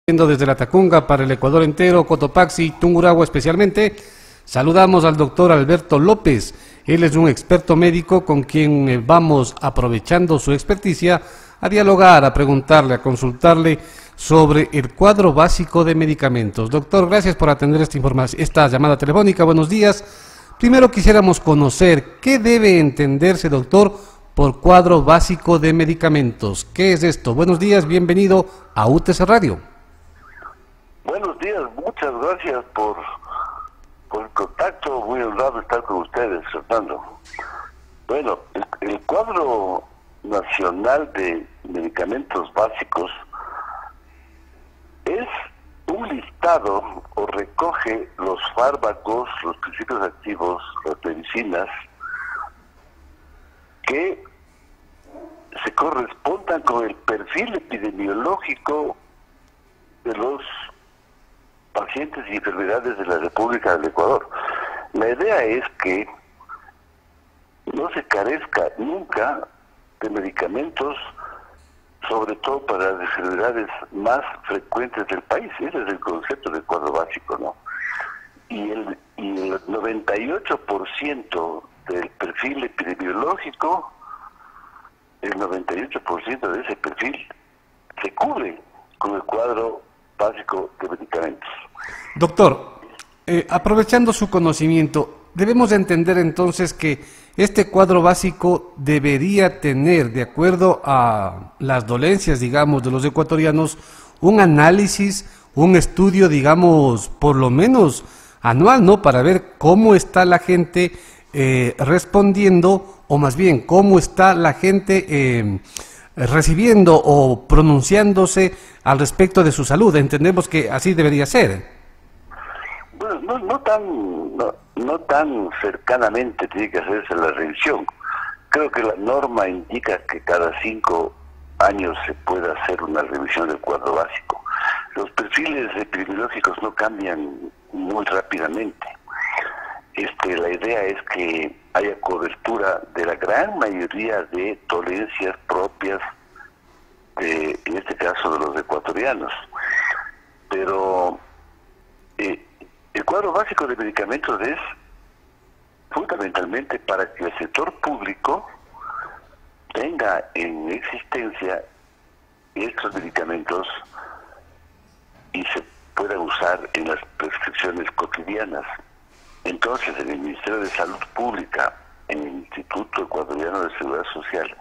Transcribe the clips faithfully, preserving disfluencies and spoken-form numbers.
Desde la Tacunga para el Ecuador entero, Cotopaxi, Tungurahua especialmente, saludamos al doctor Alberto López. Él es un experto médico con quien vamos, aprovechando su experticia, a dialogar, a preguntarle, a consultarle sobre el cuadro básico de medicamentos. Doctor, gracias por atender esta información, esta llamada telefónica. Buenos días. Primero quisiéramos conocer qué debe entenderse, doctor, por cuadro básico de medicamentos. ¿Qué es esto? Buenos días, bienvenido a U T C Radio. Buenos días, muchas gracias por, por el contacto, muy honrado estar con ustedes, Fernando. Bueno, el, el cuadro nacional de medicamentos básicos es un listado o recoge los fármacos, los principios activos, las medicinas que se correspondan con el perfil epidemiológico de los pacientes y enfermedades de la República del Ecuador. La idea es que no se carezca nunca de medicamentos, sobre todo para las enfermedades más frecuentes del país. Ese es el concepto del cuadro básico, ¿no? Y el, y el noventa y ocho por ciento del perfil epidemiológico, el noventa y ocho por ciento de ese perfil se cubre con el cuadro básico de medicamentos. Doctor, eh, aprovechando su conocimiento, debemos entender entonces que este cuadro básico debería tener, de acuerdo a las dolencias, digamos, de los ecuatorianos, un análisis, un estudio, digamos, por lo menos anual, ¿no? Para ver cómo está la gente eh, respondiendo, o más bien, cómo está la gente eh, recibiendo o pronunciándose al respecto de su salud. Entendemos que así debería ser. Bueno, no, no tan no, no tan cercanamente tiene que hacerse la revisión. Creo que la norma indica que cada cinco años se puede hacer una revisión del cuadro básico. Los perfiles epidemiológicos no cambian muy rápidamente. Este, la idea es que haya cobertura de la gran mayoría de dolencias propias de, en este caso, de los ecuatorianos. Pero eh, el cuadro básico de medicamentos es fundamentalmente para que el sector público tenga en existencia estos medicamentos y se puedan usar en las prescripciones cotidianas. Entonces, en el Ministerio de Salud Pública, en el Instituto Ecuatoriano de Seguridad Social,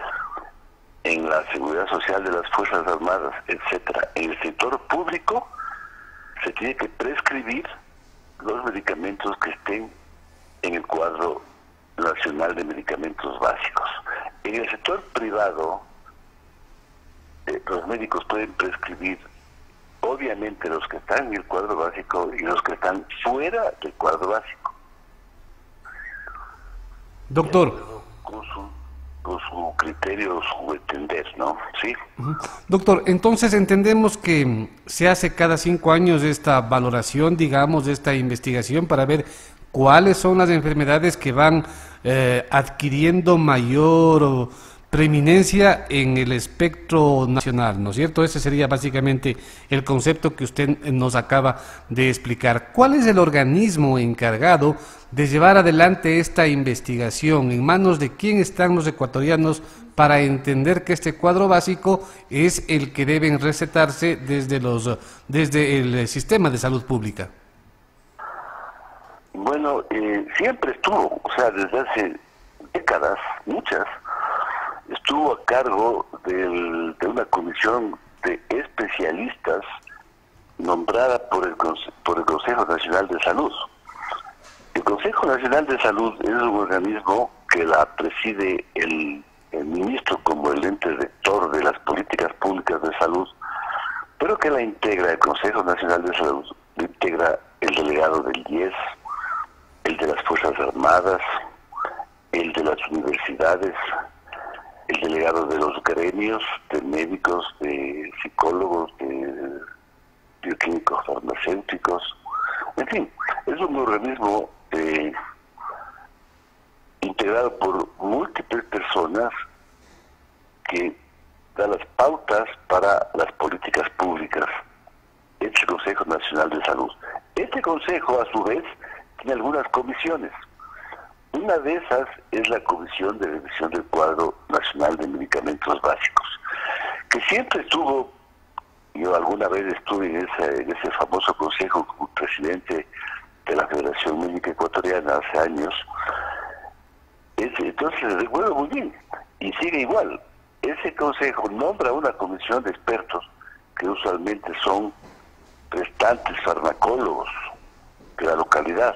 en la Seguridad Social de las Fuerzas Armadas, etcétera, en el sector público se tiene que prescribir los medicamentos que estén en el cuadro nacional de medicamentos básicos. En el sector privado, eh, los médicos pueden prescribir obviamente los que están en el cuadro básico y los que están fuera del cuadro básico. Doctor. Con su, con su criterio, su entender, ¿no? Sí. Doctor, entonces entendemos que se hace cada cinco años esta valoración, digamos, de esta investigación para ver cuáles son las enfermedades que van eh, adquiriendo mayor preeminencia en el espectro nacional, ¿no es cierto? Ese sería básicamente el concepto que usted nos acaba de explicar. ¿Cuál es el organismo encargado de llevar adelante esta investigación? ¿En manos de quién están los ecuatorianos para entender que este cuadro básico es el que deben recetarse desde los desde el sistema de salud pública? Bueno, eh, siempre estuvo, o sea, desde hace décadas, muchas, estuvo a cargo del, de una comisión de especialistas nombrada por el, por el Consejo Nacional de Salud. El Consejo Nacional de Salud es un organismo que la preside el, el ministro como el ente rector de las políticas públicas de salud, pero que la integra el Consejo Nacional de Salud, lo integra el delegado del I E S, el de las Fuerzas Armadas, el de las universidades, el delegado de los gremios, de médicos, de psicólogos, de bioquímicos farmacéuticos, en fin, es un organismo eh, integrado por múltiples personas que da las pautas para las políticas públicas Nacional de Salud. Este consejo, a su vez, tiene algunas comisiones. Una de esas es la Comisión de Revisión del Cuadro Nacional de Medicamentos Básicos, que siempre estuvo, yo alguna vez estuve en ese, en ese famoso consejo como presidente de la Federación Médica Ecuatoriana hace años. Es, entonces recuerdo muy bien, y sigue igual. Ese consejo nombra una comisión de expertos que usualmente son prestantes farmacólogos de la localidad.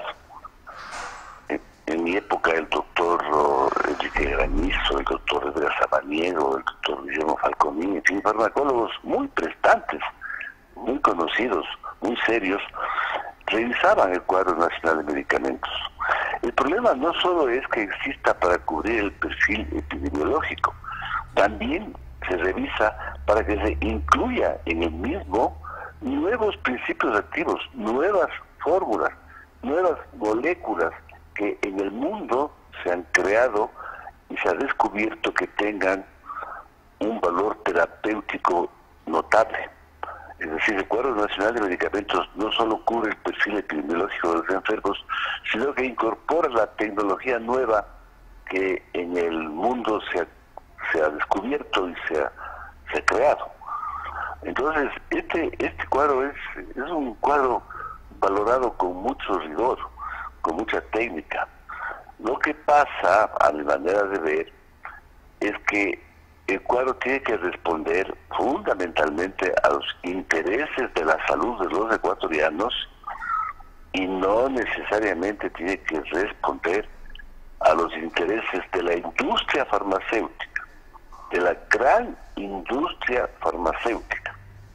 En, en mi época el doctor Enrique Granizo, el doctor Edgar Sabaniego, el doctor Guillermo Falconín, en fin, farmacólogos muy prestantes, muy conocidos, muy serios, revisaban el cuadro nacional de medicamentos. El problema no solo es que exista para cubrir el perfil epidemiológico, también se revisa para que se incluya en el mismo nuevos principios activos, nuevas fórmulas, nuevas moléculas que en el mundo se han creado y se ha descubierto que tengan un valor terapéutico notable. Es decir, el cuadro nacional de medicamentos no solo cubre el perfil epidemiológico de los enfermos, sino que incorpora la tecnología nueva que en el mundo se ha, se ha descubierto y se ha, se ha creado. Entonces, este este cuadro es, es un cuadro valorado con mucho rigor, con mucha técnica. Lo que pasa, a mi manera de ver, es que el cuadro tiene que responder fundamentalmente a los intereses de la salud de los ecuatorianos y no necesariamente tiene que responder a los intereses de la industria farmacéutica, de la gran industria farmacéutica,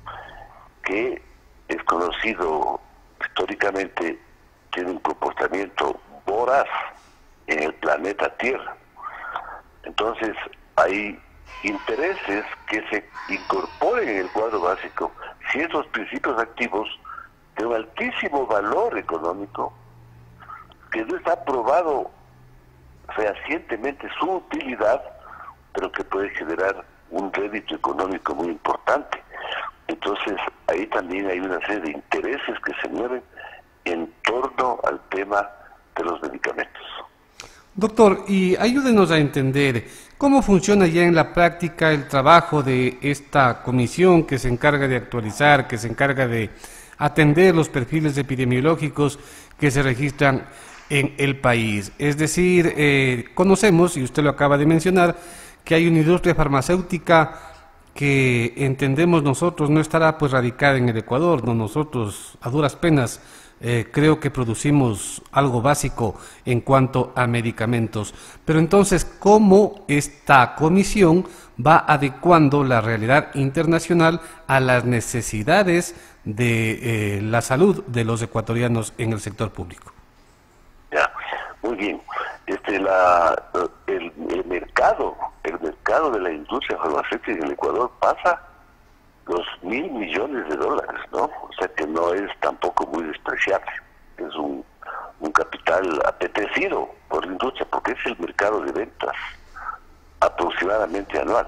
que es conocido históricamente, tiene un comportamiento voraz en el planeta Tierra. Entonces, hay intereses que se incorporen en el cuadro básico si esos principios activos de un altísimo valor económico, que no está probado fehacientemente su utilidad, pero que puede generar un rédito económico muy importante. Entonces, ahí también hay una serie de intereses que se mueven en torno al tema de los medicamentos. Doctor, y ayúdenos a entender cómo funciona ya en la práctica el trabajo de esta comisión que se encarga de actualizar, que se encarga de atender los perfiles epidemiológicos que se registran en el país. Es decir, eh, conocemos, y usted lo acaba de mencionar, que hay una industria farmacéutica que entendemos nosotros no estará pues radicada en el Ecuador, no nosotros a duras penas eh, creo que producimos algo básico en cuanto a medicamentos. Pero entonces, ¿cómo esta comisión va adecuando la realidad internacional a las necesidades de eh, la salud de los ecuatorianos en el sector público? Ya, muy bien. Este, la, el, el mercado, el mercado de la industria farmacéutica en el Ecuador pasa los mil millones de dólares, ¿no? O sea que no es tampoco muy despreciable. Es un, un capital apetecido por la industria porque es el mercado de ventas aproximadamente anual.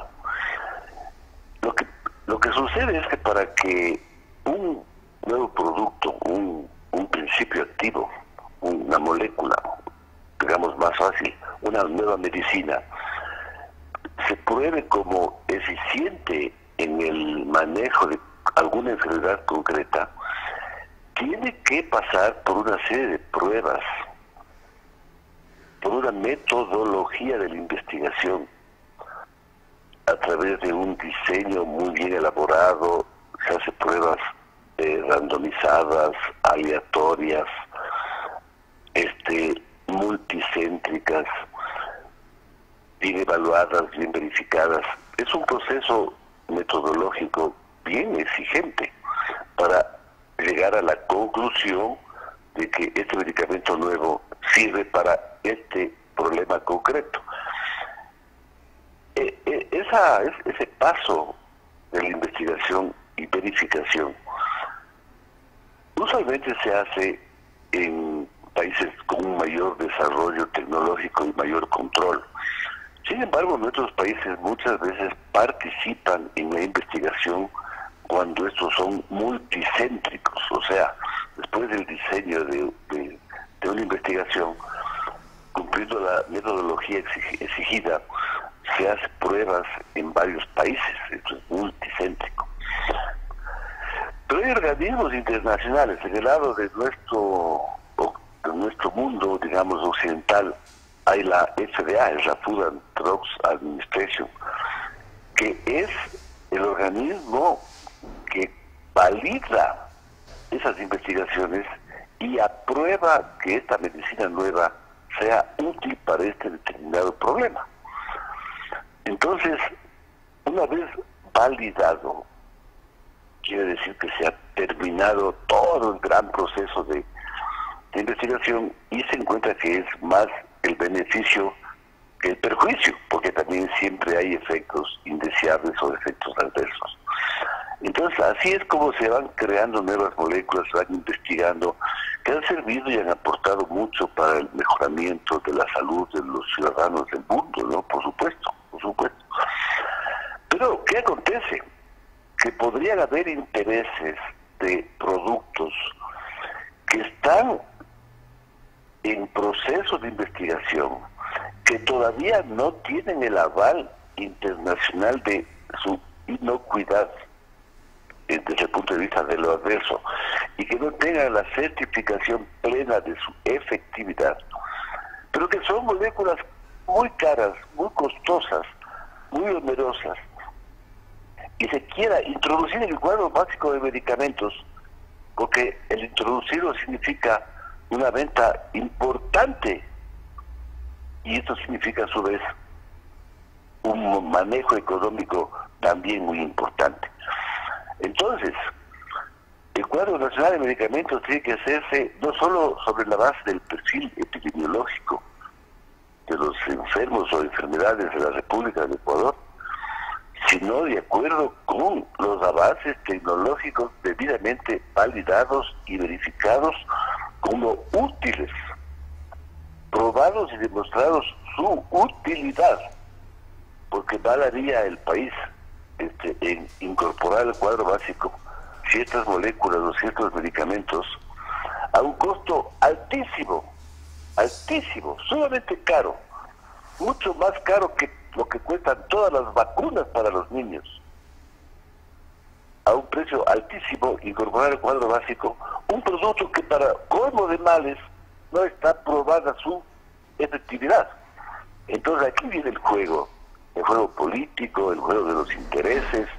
Lo que lo que sucede es que para que un nuevo producto, un, un principio activo, una molécula, digamos más fácil, una nueva medicina, se pruebe como eficiente en el manejo de alguna enfermedad concreta, tiene que pasar por una serie de pruebas, por una metodología de la investigación, a través de un diseño muy bien elaborado. Se hace pruebas eh, randomizadas, aleatorias, este, multicéntricas, bien evaluadas, bien verificadas. Es un proceso metodológico bien exigente para llegar a la conclusión de que este medicamento nuevo sirve para este problema concreto. E, e, esa, ese paso de la investigación y verificación usualmente se hace en países con un mayor desarrollo tecnológico y mayor control. Sin embargo, nuestros países muchas veces participan en la investigación cuando estos son multicéntricos, o sea, Pero hay organismos internacionales en el lado de nuestro, de nuestro mundo, digamos, occidental. Hay la F D A, es la Food and Drugs Administration, que es el organismo que valida esas investigaciones y aprueba que esta medicina nueva sea útil para este determinado problema. Entonces, una vez validado, quiere decir que se ha terminado todo el gran proceso de, de investigación y se encuentra que es más el beneficio que el perjuicio, porque también siempre hay efectos indeseables o efectos adversos. Entonces, así es como se van creando nuevas moléculas, se van investigando, que han servido y han aportado mucho para el mejoramiento de la salud de los ciudadanos del mundo, ¿no? Por supuesto, por supuesto. Pero, ¿qué acontece? Que podrían haber intereses de productos que están en proceso de investigación, que todavía no tienen el aval internacional de su inocuidad desde el punto de vista de lo adverso, y que no tengan la certificación plena de su efectividad, pero que son moléculas muy caras, muy costosas, muy onerosas, y se quiera introducir en el cuadro básico de medicamentos, porque el introducirlo significa una venta importante, y esto significa a su vez un manejo económico también muy importante. Entonces, el cuadro nacional de medicamentos tiene que hacerse no solo sobre la base del perfil epidemiológico de los enfermos o enfermedades de la República del Ecuador, sino de acuerdo con los avances tecnológicos debidamente validados y verificados como útiles, probados y demostrados su utilidad, porque mal haría el país este, en incorporar al cuadro básico ciertas moléculas o ciertos medicamentos a un costo altísimo, altísimo, sumamente caro, mucho más caro que lo que cuestan todas las vacunas para los niños, a un precio altísimo, incorporar al cuadro básico un producto que para colmo de males no está probada su efectividad. Entonces aquí viene el juego, el juego político, el juego de los intereses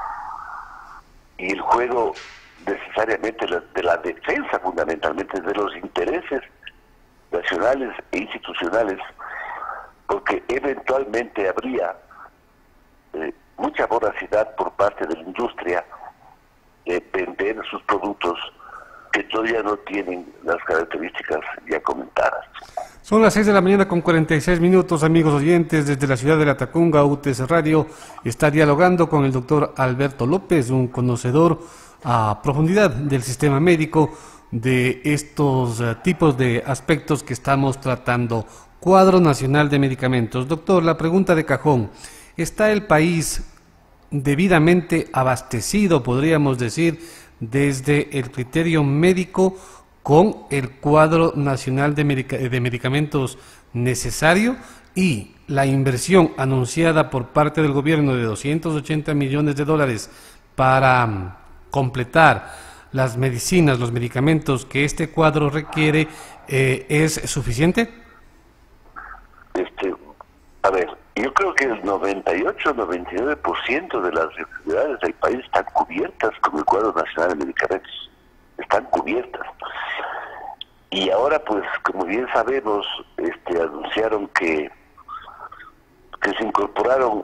y el juego necesariamente de la defensa fundamentalmente de los intereses nacionales e institucionales, porque eventualmente habría eh, mucha voracidad por parte de la industria de vender sus productos que todavía no tienen las características ya comentadas. Son las seis de la mañana con cuarenta y seis minutos, amigos oyentes. Desde la ciudad de La Tacunga, U T C Radio está dialogando con el doctor Alberto López, un conocedor a profundidad del sistema médico, de estos uh, tipos de aspectos que estamos tratando. Cuadro Nacional de Medicamentos. Doctor, la pregunta de cajón: ¿está el país debidamente abastecido, podríamos decir, desde el criterio médico, con el cuadro nacional de, medica de medicamentos necesario? Y la inversión anunciada por parte del gobierno de doscientos ochenta millones de dólares para um, completar las medicinas, los medicamentos que este cuadro requiere, eh, ¿es suficiente? Este, a ver, yo creo que el noventa y ocho, noventa y nueve por ciento de las enfermedades del país están cubiertas con el cuadro nacional de medicamentos, están cubiertas. Y ahora, pues, como bien sabemos, este, anunciaron que, que se incorporaron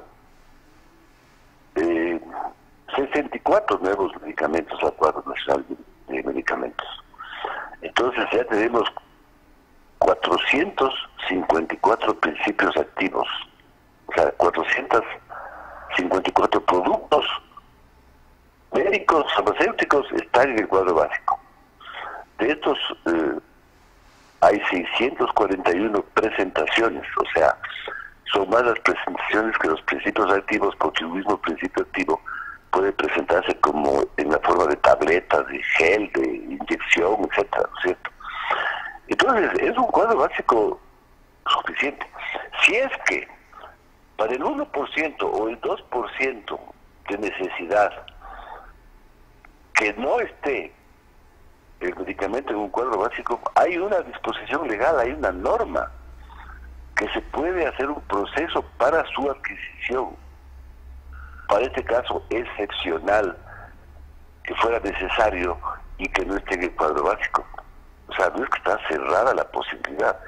eh, sesenta y cuatro nuevos medicamentos al cuadro nacional de medicamentos. Entonces ya tenemos cuatrocientos cincuenta y cuatro principios activos, o sea, cuatrocientos cincuenta y cuatro productos médicos, farmacéuticos están en el cuadro básico. De estos eh, hay seiscientas cuarenta y una presentaciones, o sea, son más las presentaciones que los principios activos, porque el mismo principio activo puede presentarse como en la forma de tabletas, de gel, de inyección, etcétera, ¿no es cierto? Entonces, es un cuadro básico suficiente. Si es que para el uno por ciento o el dos por ciento de necesidad que no esté el medicamento en un cuadro básico, hay una disposición legal, hay una norma que se puede hacer un proceso para su adquisición. Para este caso excepcional, que fuera necesario y que no esté en el cuadro básico. O sea, no es que está cerrada la posibilidad.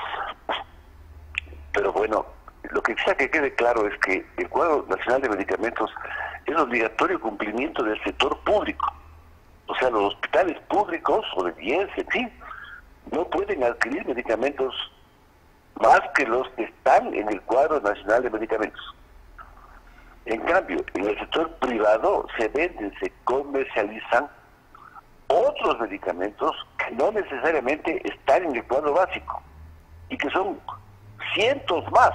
Pero bueno, lo que quisiera que quede claro es que el cuadro nacional de medicamentos es obligatorio cumplimiento del sector público. O sea, los hospitales públicos o de I E S, en fin, no pueden adquirir medicamentos más que los que están en el cuadro nacional de medicamentos. En cambio, en el sector privado se venden, se comercializan otros medicamentos que no necesariamente están en el cuadro básico y que son cientos más,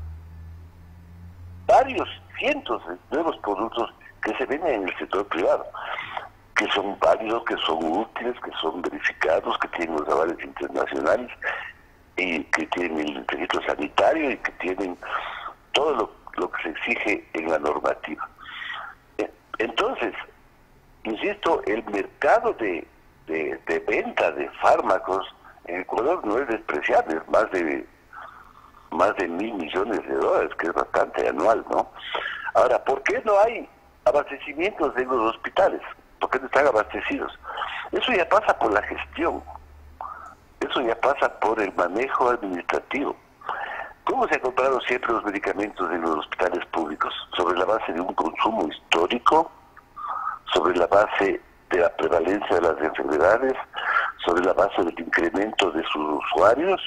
varios cientos de nuevos productos que se venden en el sector privado, que son válidos, que son útiles, que son verificados, que tienen los avales internacionales y que tienen el registro sanitario y que tienen todo lo, lo que se exige en la normativa. Entonces, insisto, el mercado de, de, de venta de fármacos en Ecuador no es despreciable, es más de más de mil millones de dólares, que es bastante anual, ¿no? Ahora, ¿por qué no hay abastecimientos en los hospitales? ¿Por qué no están abastecidos? Eso ya pasa por la gestión, eso ya pasa por el manejo administrativo. ¿Cómo se han comprado siempre los medicamentos en los hospitales públicos? Sobre la base de un consumo histórico, sobre la base de la prevalencia de las enfermedades, sobre la base del incremento de sus usuarios,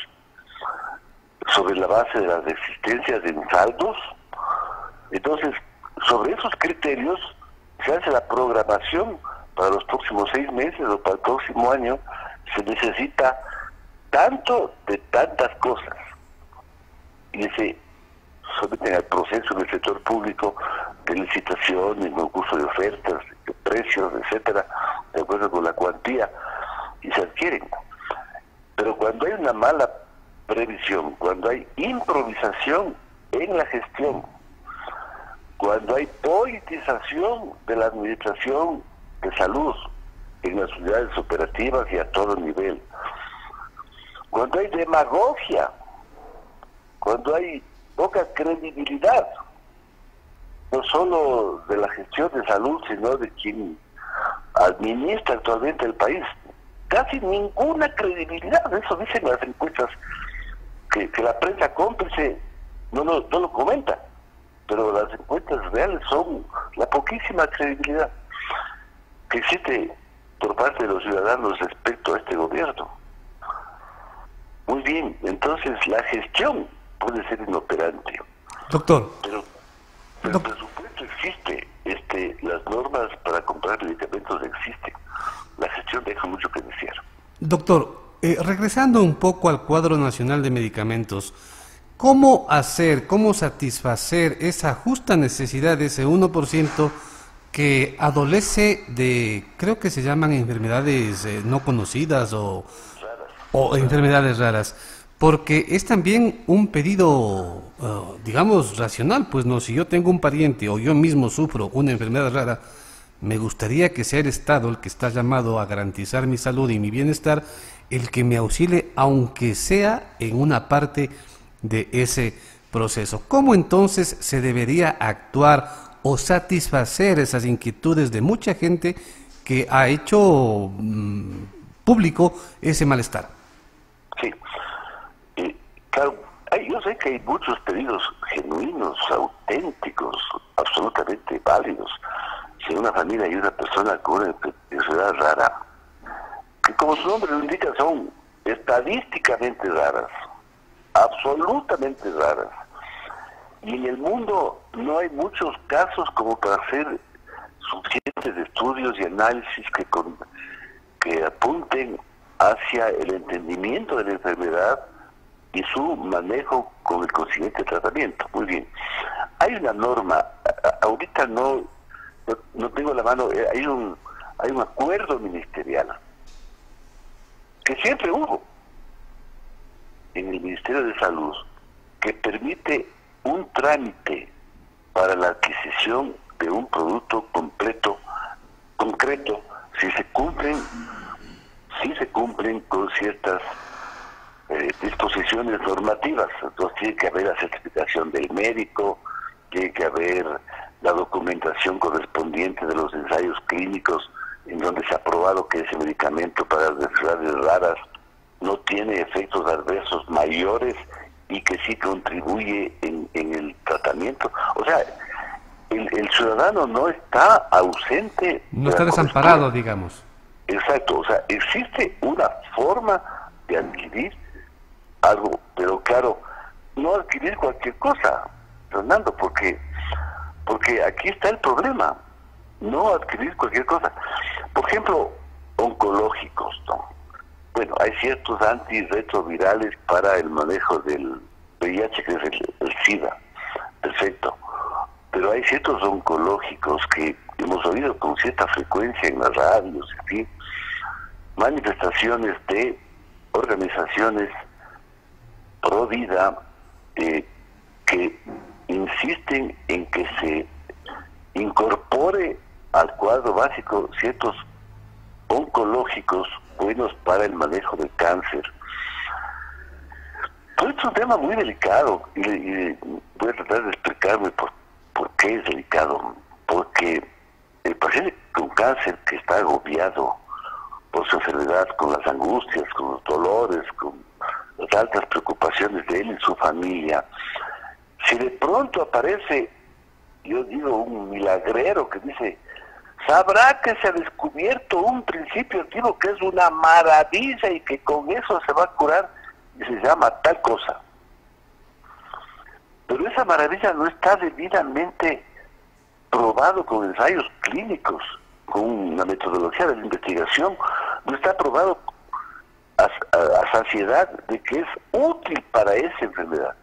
sobre la base de las existencias de saldos. Entonces, sobre esos criterios se hace la programación para los próximos seis meses o para el próximo año. Se necesita tanto de tantas cosas y se someten al proceso en el sector público de licitación, de concurso de ofertas, de precios, etcétera, de acuerdo con la cuantía, y se adquieren. Pero cuando hay una mala previsión, cuando hay improvisación en la gestión, cuando hay politización de la administración de salud en las unidades operativas y a todo nivel, cuando hay demagogia, cuando hay poca credibilidad, no solo de la gestión de salud, sino de quien administra actualmente el país, casi ninguna credibilidad. Eso dicen las encuestas que, que la prensa cómplice no lo, no lo comenta, pero las encuestas reales son la poquísima credibilidad que existe por parte de los ciudadanos respecto a este gobierno. Muy bien, entonces la gestión puede ser inoperante. Doctor. Pero, pero el presupuesto existe, este, las normas para comprar medicamentos existen. La gestión deja mucho que desear. Doctor, eh, regresando un poco al cuadro nacional de medicamentos, ¿cómo hacer, cómo satisfacer esa justa necesidad de ese uno por ciento que adolece de, creo que se llaman enfermedades eh, no conocidas o, o enfermedades raras? Porque es también un pedido, uh, digamos, racional, pues no, si yo tengo un pariente o yo mismo sufro una enfermedad rara, me gustaría que sea el Estado el que está llamado a garantizar mi salud y mi bienestar, el que me auxilie, aunque sea en una parte de ese proceso. ¿Cómo entonces se debería actuar o satisfacer esas inquietudes de mucha gente que ha hecho mmm, público ese malestar? Sí. Claro, hay, yo sé que hay muchos pedidos genuinos, auténticos, absolutamente válidos. Si en una familia hay una persona con una enfermedad rara, que como su nombre lo indica son estadísticamente raras, absolutamente raras. Y en el mundo no hay muchos casos como para hacer suficientes estudios y análisis que, con, que apunten hacia el entendimiento de la enfermedad y su manejo con el consiguiente tratamiento. Muy bien. Hay una norma, a, ahorita no, no, no tengo la mano, hay un, hay un acuerdo ministerial que siempre hubo en el Ministerio de Salud que permite un trámite para la adquisición de un producto completo, concreto, si se cumplen, si se cumplen con ciertas eh, disposiciones normativas. Entonces tiene que haber la certificación del médico, tiene que haber la documentación correspondiente de los ensayos clínicos en donde se ha probado que ese medicamento para las enfermedades raras no tiene efectos adversos mayores y que sí contribuye en, en el tratamiento. O sea, el, el ciudadano no está ausente. No está desamparado, digamos. Exacto, o sea, existe una forma de adquirir algo, pero claro, no adquirir cualquier cosa, Fernando, porque, porque aquí está el problema, no adquirir cualquier cosa. Por ejemplo, oncológicos, ¿no? Bueno, hay ciertos antirretrovirales para el manejo del V I H, que es el, el SIDA, perfecto, pero hay ciertos oncológicos que hemos oído con cierta frecuencia en las radios, en fin, manifestaciones de organizaciones pro vida eh, que insisten en que se incorpore al cuadro básico ciertos oncológicos buenos para el manejo del cáncer. Todo esto es un tema muy delicado y, y voy a tratar de explicarme por, por qué es delicado. Porque el paciente con cáncer que está agobiado por su enfermedad, con las angustias, con los dolores, con las altas preocupaciones de él y su familia, si de pronto aparece, yo digo, un milagrero que dice, sabrá que se ha descubierto un principio activo que es una maravilla y que con eso se va a curar, y se llama tal cosa. Pero esa maravilla no está debidamente probado con ensayos clínicos, con una metodología de la investigación, no está probado a, a, a saciedad de que es útil para esa enfermedad.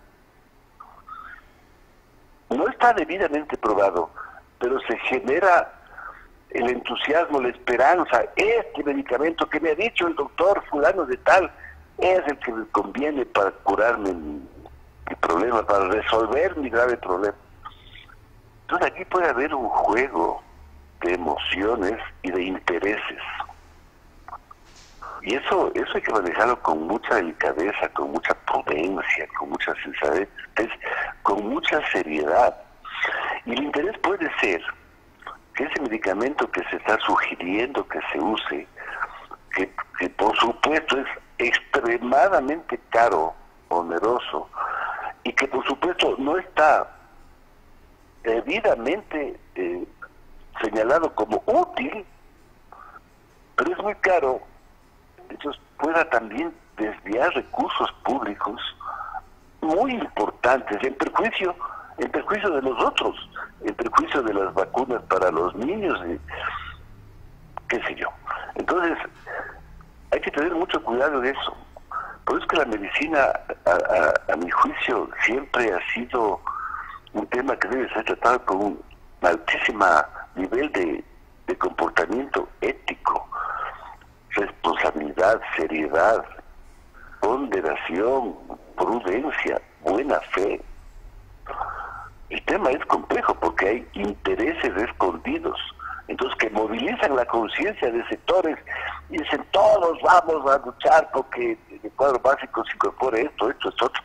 No está debidamente probado, pero se genera el entusiasmo, la esperanza. Este medicamento que me ha dicho el doctor fulano de tal es el que me conviene para curarme mi, mi problema, para resolver mi grave problema. Entonces aquí puede haber un juego de emociones y de intereses. Y eso, eso hay que manejarlo con mucha delicadeza, con mucha prudencia, con mucha sensatez, con mucha seriedad. Y el interés puede ser que ese medicamento que se está sugiriendo que se use, que, que por supuesto es extremadamente caro, oneroso, y que por supuesto no está debidamente eh, señalado como útil, pero es muy caro, entonces pueda también desviar recursos públicos muy importantes en perjuicio, en perjuicio de los otros, en perjuicio de las vacunas para los niños, y qué sé yo. Entonces, hay que tener mucho cuidado de eso. Por eso es que la medicina, a, a, a mi juicio, siempre ha sido un tema que debe ser tratado con un altísimo nivel de, de comportamiento ético, responsabilidad, seriedad, ponderación, prudencia, buena fe. El tema es complejo porque hay intereses escondidos, entonces que movilizan la conciencia de sectores y dicen todos vamos a luchar porque el cuadro básico se incorpore esto, esto, esto, otro.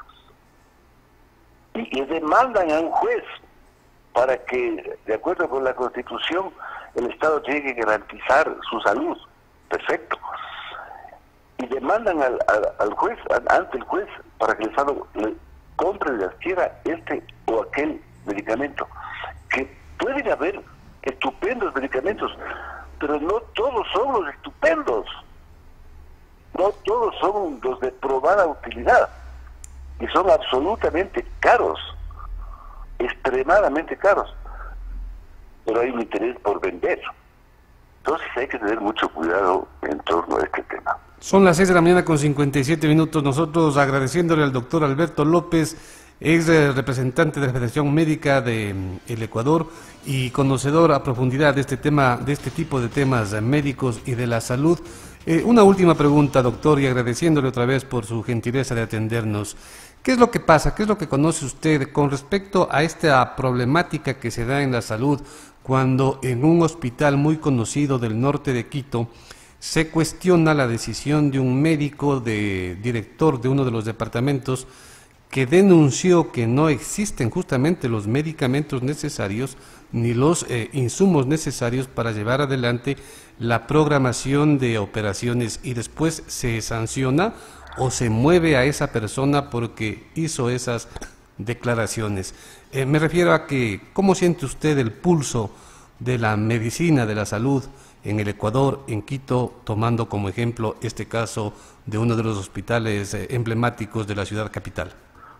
Y, y demandan a un juez para que, de acuerdo con la Constitución, el Estado tiene que garantizar su salud. Perfecto. Y demandan al, al, al juez, ante el juez, para que el Estado le compre y adquiera este o aquel medicamento. Que pueden haber estupendos medicamentos, pero no todos son los estupendos. No todos son los de probada utilidad. Y son absolutamente caros, extremadamente caros. Pero hay un interés por vender. Entonces hay que tener mucho cuidado en torno a este tema. Son las seis de la mañana con cincuenta y siete minutos. Nosotros agradeciéndole al doctor Alberto López, ex representante de la Federación Médica del Ecuador y conocedor a profundidad de este tema, de este tipo de temas médicos y de la salud, Eh, una última pregunta, doctor, y agradeciéndole otra vez por su gentileza de atendernos. ¿Qué es lo que pasa? ¿Qué es lo que conoce usted con respecto a esta problemática que se da en la salud cuando en un hospital muy conocido del norte de Quito se cuestiona la decisión de un médico, de director de uno de los departamentos, que denunció que no existen justamente los medicamentos necesarios ni los eh, insumos necesarios para llevar adelante la programación de operaciones, y después se sanciona o se mueve a esa persona porque hizo esas declaraciones? Eh, me refiero a que, ¿cómo siente usted el pulso de la medicina, de la salud en el Ecuador, en Quito, tomando como ejemplo este caso de uno de los hospitales eh, emblemáticos de la ciudad capital?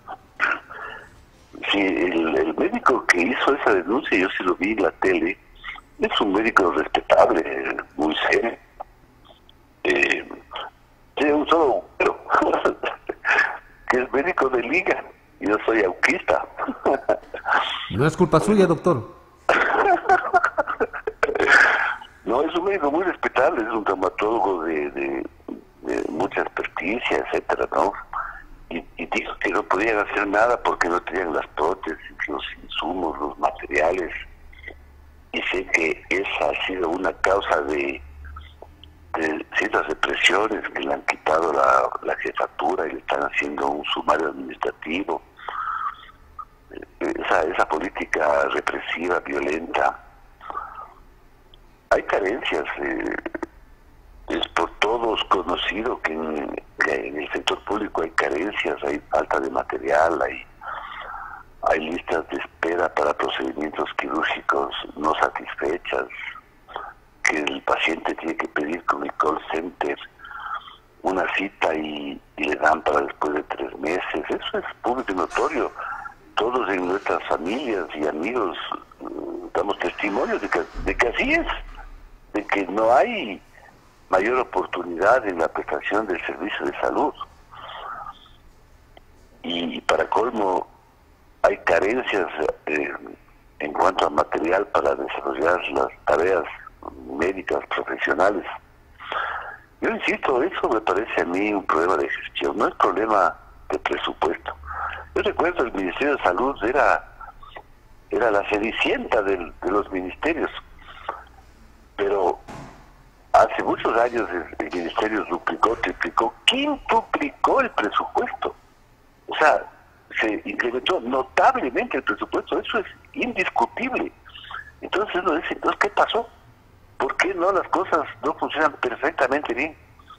Sí, el, el médico que hizo esa denuncia, yo sí lo vi en la tele, es un médico respetable, muy serio. Eh, tiene un solo pero que es médico de liga, y yo soy autista. No es culpa suya, doctor. No, es un médico muy respetable, es un traumatólogo de, de, de mucha experticia, etcétera, ¿no? Y, y dijo que no podían hacer nada porque no tenían las prótesis, los insumos, los materiales. Y sé que esa ha sido una causa de, de ciertas represiones que le han quitado la, la jefatura y le están haciendo un sumario administrativo. Esa, esa política represiva, violenta. Hay carencias, eh, es por todos conocido que en, que en el sector público hay carencias, hay falta de material, hay, hay listas de espera para procedimientos quirúrgicos no satisfechas, que el paciente tiene que pedir con el call center una cita y, y le dan para después de tres meses. Eso es público y notorio. Todos en nuestras familias y amigos uh, damos testimonio de que, de que así es, de que no hay mayor oportunidad en la prestación del servicio de salud. Y para colmo, hay carencias eh, en cuanto a material para desarrollar las tareas médicas profesionales. Yo insisto, eso me parece a mí un problema de gestión, no es problema de presupuesto. Yo recuerdo el Ministerio de Salud era, era la cenicienta del, de los ministerios, pero hace muchos años el, el Ministerio duplicó, triplicó, quintuplicó el presupuesto. O sea, se incrementó notablemente el presupuesto, eso es indiscutible. Entonces uno dice, entonces, ¿qué pasó? ¿Por qué no las cosas no funcionan perfectamente bien?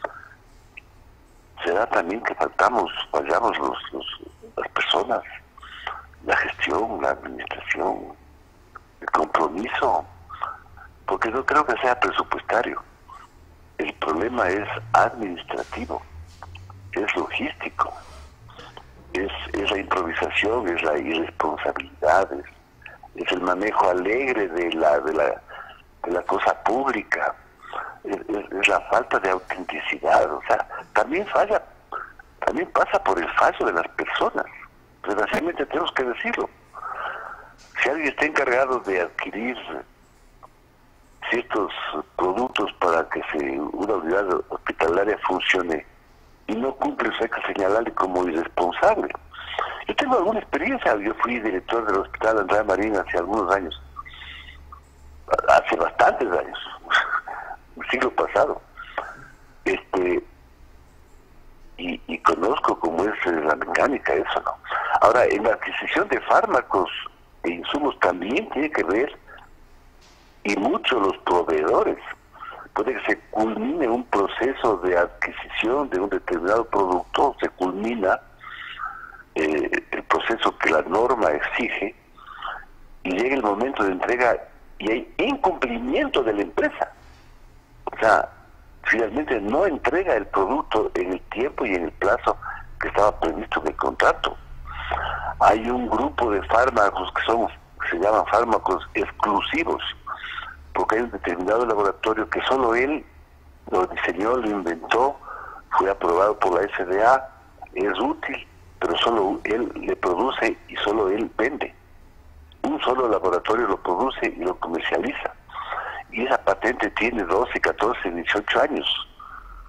¿Será también que faltamos, fallamos los, los, las personas, la gestión, la administración, el compromiso? Porque no creo que sea presupuestario. El problema es administrativo, es logístico, es, es la improvisación, es la irresponsabilidad, es, es el manejo alegre de la, de la, de la cosa pública, es, es, es la falta de autenticidad. O sea, también falla, también pasa por el fallo de las personas. Desgraciadamente tenemos que decirlo. Si alguien está encargado de adquirir ciertos productos para que se, una unidad hospitalaria funcione y no cumple, eso hay que señalarle como irresponsable. Yo tengo alguna experiencia, yo fui director del Hospital Andrea Marín hace algunos años, hace bastantes años, el siglo pasado, este y, y conozco cómo es la mecánica, eso, ¿no? Ahora, en la adquisición de fármacos e insumos también tiene que ver, y mucho los proveedores. Puede que se culmine un proceso de adquisición de un determinado producto, se culmina eh, el proceso que la norma exige, y llega el momento de entrega y hay incumplimiento de la empresa. O sea, finalmente no entrega el producto en el tiempo y en el plazo que estaba previsto en el contrato. Hay un grupo de fármacos que son, se llaman fármacos exclusivos, porque hay un determinado laboratorio que solo él lo diseñó, lo inventó, fue aprobado por la F D A, es útil, pero solo él le produce y solo él vende. Un solo laboratorio lo produce y lo comercializa. Y esa patente tiene doce, catorce, dieciocho años.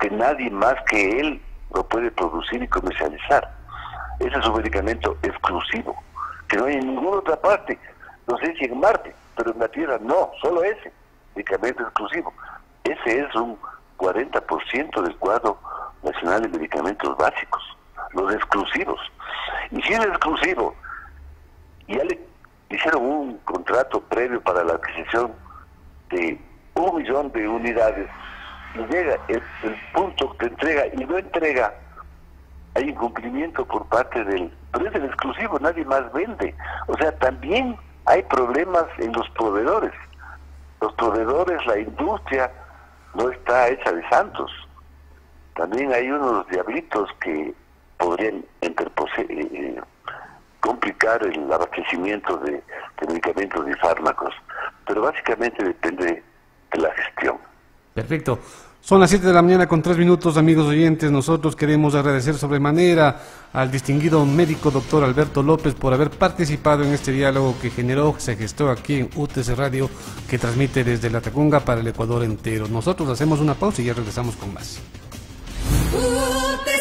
que nadie más que él lo puede producir y comercializar. Ese es un medicamento exclusivo, que no hay en ninguna otra parte. No sé si en Marte, pero en la Tierra no, solo ese medicamento exclusivo. Ese es un cuarenta por ciento del cuadro nacional de medicamentos básicos, los exclusivos. Y si es exclusivo, ya le hicieron un contrato previo para la adquisición de un millón de unidades, y llega el, el punto de entrega y no entrega, hay incumplimiento por parte del, pero es el exclusivo, nadie más vende. O sea, también hay problemas en los proveedores. Los proveedores, la industria no está hecha de santos. También hay unos diablitos que podrían interpose- eh, complicar el abastecimiento de, de medicamentos y fármacos, pero básicamente depende de la gestión. Perfecto. Son las siete de la mañana con tres minutos, amigos oyentes. Nosotros queremos agradecer sobremanera al distinguido médico doctor Alberto López por haber participado en este diálogo que generó, se gestó aquí en U T C Radio, que transmite desde La Tacunga para el Ecuador entero. Nosotros hacemos una pausa y ya regresamos con más.